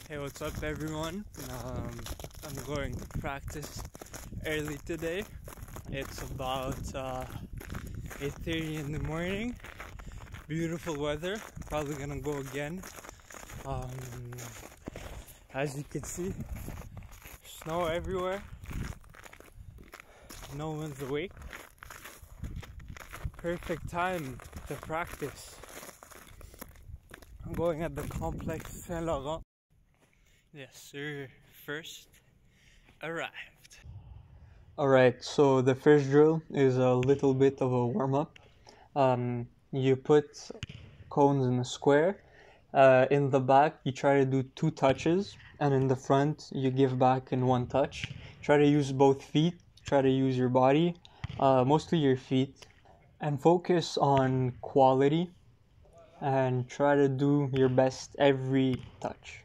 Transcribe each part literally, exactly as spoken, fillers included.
Hey, what's up, everyone? Um, I'm going to practice early today. It's about uh, eight thirty in the morning. Beautiful weather. Probably gonna go again. Um, as you can see, snow everywhere. No one's awake. Perfect time to practice. I'm going at the complex Saint Laurent. Yes, sir. First arrived. Alright, so the first drill is a little bit of a warm-up. Um, you put cones in a square. Uh, in the back, you try to do two touches, and in the front, you give back in one touch. Try to use both feet, try to use your body, uh, mostly your feet, and focus on quality, and try to do your best every touch.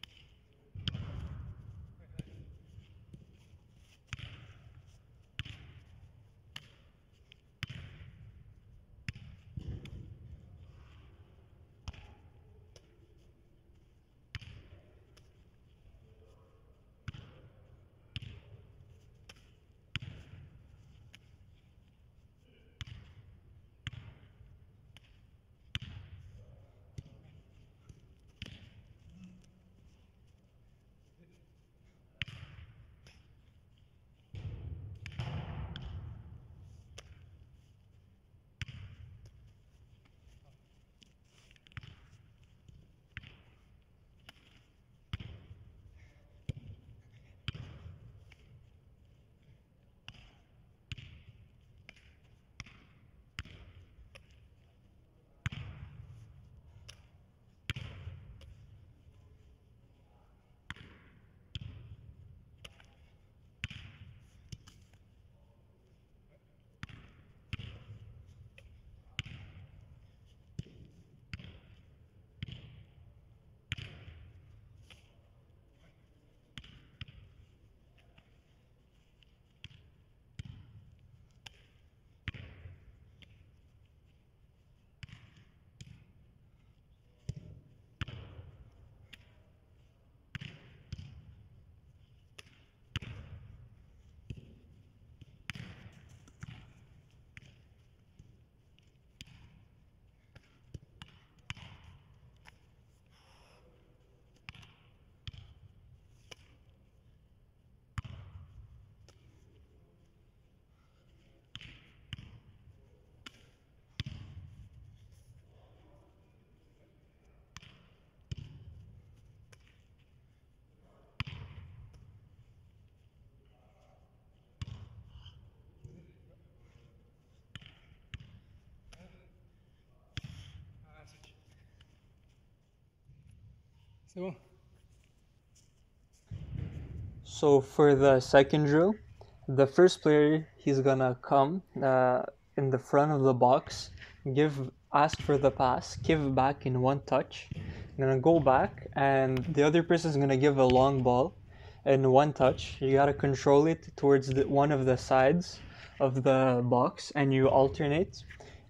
So for the second drill, the first player, he's gonna come uh, in the front of the box, give ask for the pass, give back in one touch, gonna go back, and the other person is gonna give a long ball in one touch. You gotta control it towards the, one of the sides of the box, and you alternate,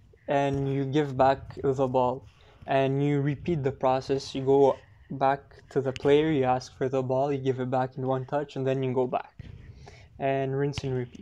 and you give back the ball, and you repeat the process. You go back to the player, you ask for the ball, you give it back in one touch, and then you go back and rinse and repeat.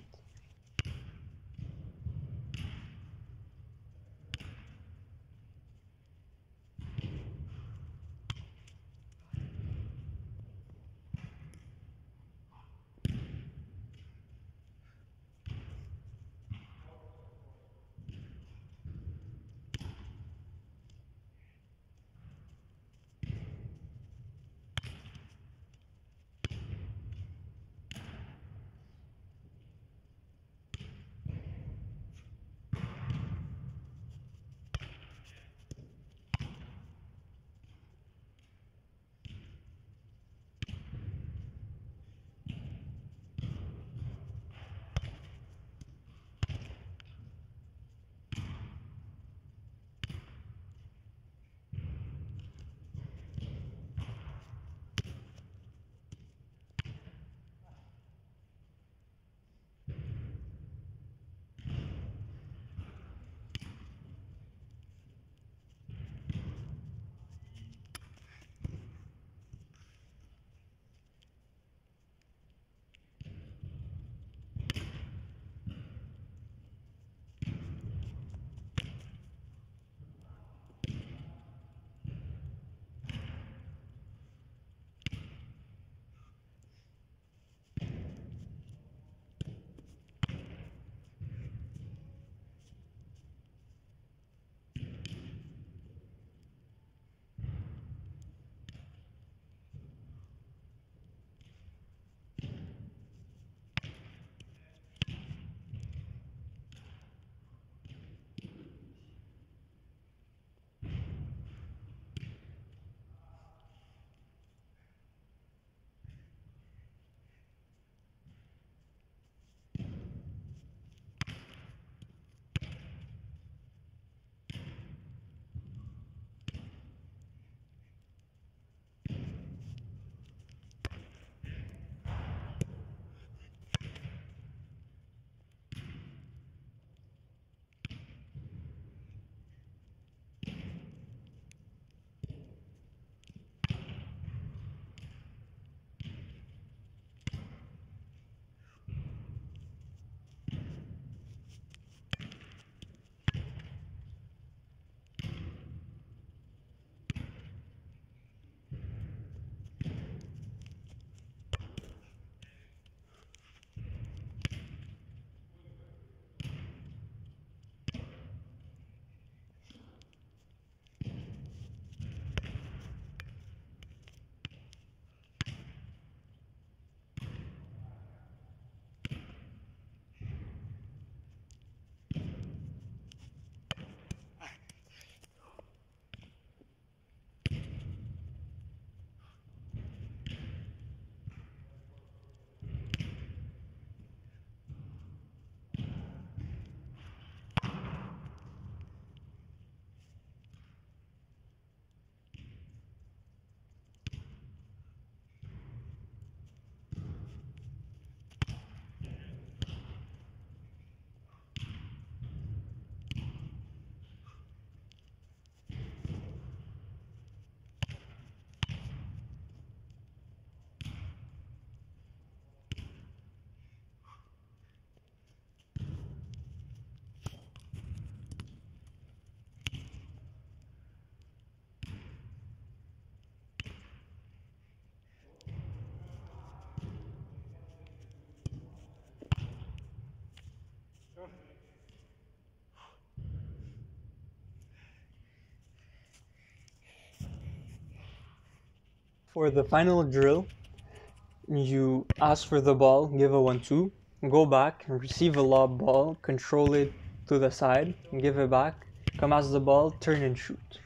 For the final drill, you ask for the ball, give a one two, go back and receive a lob ball, control it to the side, give it back, come ask the ball, turn and shoot.